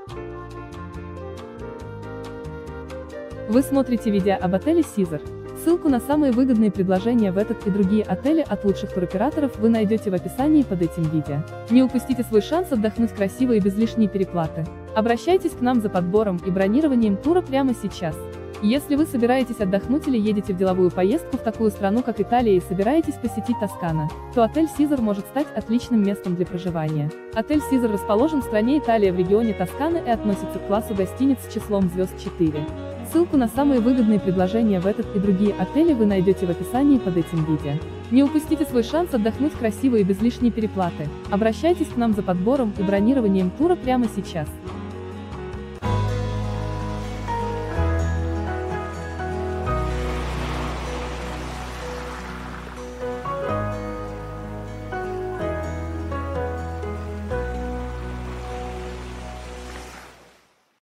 Вы смотрите видео об отеле Caesar. Ссылку на самые выгодные предложения в этот и другие отели от лучших туроператоров вы найдете в описании под этим видео. Не упустите свой шанс отдохнуть красиво и без лишней переплаты. Обращайтесь к нам за подбором и бронированием тура прямо сейчас. Если вы собираетесь отдохнуть или едете в деловую поездку в такую страну, как Италия, и собираетесь посетить Тоскана, то отель Caesar может стать отличным местом для проживания. Отель Caesar расположен в стране Италия в регионе Тоскана и относится к классу гостиниц с числом звезд 4. Ссылку на самые выгодные предложения в этот и другие отели вы найдете в описании под этим видео. Не упустите свой шанс отдохнуть красиво и без лишней переплаты. Обращайтесь к нам за подбором и бронированием тура прямо сейчас.